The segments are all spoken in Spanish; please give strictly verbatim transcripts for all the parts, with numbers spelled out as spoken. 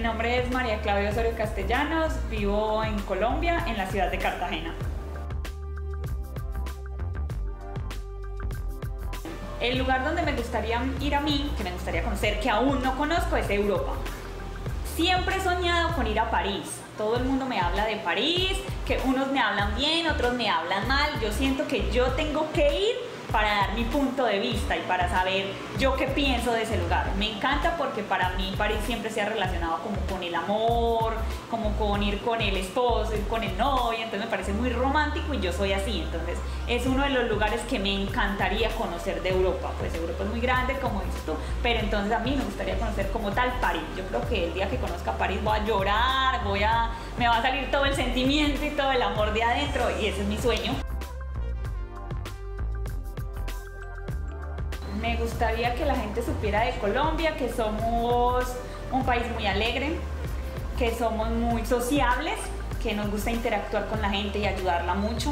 nombre es María Claudia Osorio Castellanos, vivo en Colombia, en la ciudad de Cartagena. El lugar donde me gustaría ir a mí, que me gustaría conocer, que aún no conozco, es Europa. Siempre he soñado con ir a París. Todo el mundo me habla de París, que unos me hablan bien, otros me hablan mal. Yo siento que yo tengo que ir para dar mi punto de vista y para saber yo qué pienso de ese lugar. Me encanta porque para mí París siempre se ha relacionado como con el amor, como con ir con el esposo, ir con el novio, entonces me parece muy romántico y yo soy así, entonces es uno de los lugares que me encantaría conocer de Europa. Pues Europa es muy grande, como dices tú, pero entonces a mí me gustaría conocer como tal París. Yo creo que el día que conozca París voy a llorar, voy a, me va a salir todo el sentimiento y todo el amor de adentro y ese es mi sueño. Me gustaría que la gente supiera de Colombia que somos un país muy alegre, que somos muy sociables, que nos gusta interactuar con la gente y ayudarla mucho,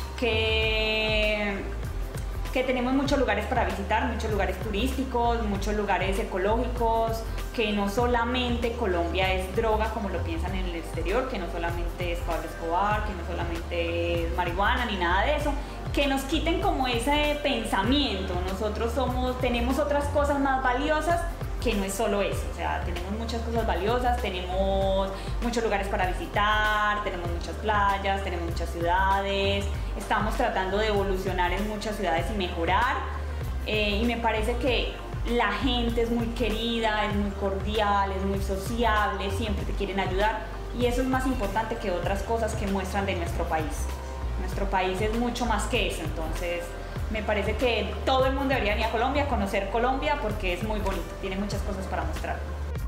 que, que tenemos muchos lugares para visitar, muchos lugares turísticos, muchos lugares ecológicos, que no solamente Colombia es droga como lo piensan en el exterior, que no solamente es Pablo Escobar, que no solamente es marihuana ni nada de eso, que nos quiten como ese pensamiento. Nosotros somos, tenemos otras cosas más valiosas que no es solo eso, o sea, tenemos muchas cosas valiosas, tenemos muchos lugares para visitar, tenemos muchas playas, tenemos muchas ciudades, estamos tratando de evolucionar en muchas ciudades y mejorar, eh, y me parece que la gente es muy querida, es muy cordial, es muy sociable, siempre te quieren ayudar y eso es más importante que otras cosas que muestran de nuestro país. Nuestro país es mucho más que eso, entonces me parece que todo el mundo debería venir a Colombia, a conocer Colombia porque es muy bonito, tiene muchas cosas para mostrar.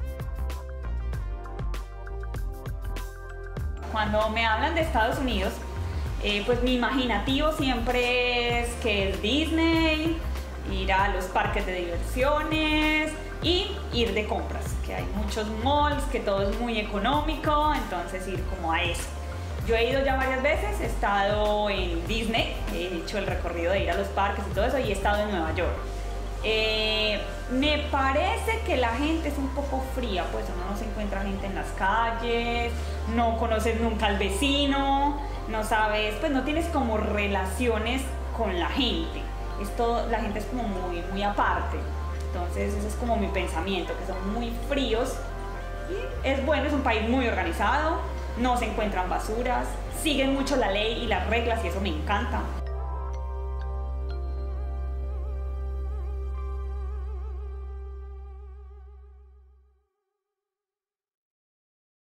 Cuando me hablan de Estados Unidos, eh, pues mi imaginativo siempre es que es Disney, ir a los parques de diversiones y ir de compras, que hay muchos malls, que todo es muy económico, entonces ir como a eso. Yo he ido ya varias veces, he estado en Disney, he hecho el recorrido de ir a los parques y todo eso, y he estado en Nueva York. Eh, me parece que la gente es un poco fría, pues uno no se encuentra gente en las calles, no conoces nunca al vecino, no sabes, pues no tienes como relaciones con la gente. Esto, la gente es como muy, muy aparte, entonces ese es como mi pensamiento, que son muy fríos y es bueno, es un país muy organizado, no se encuentran basuras, siguen mucho la ley y las reglas y eso me encanta.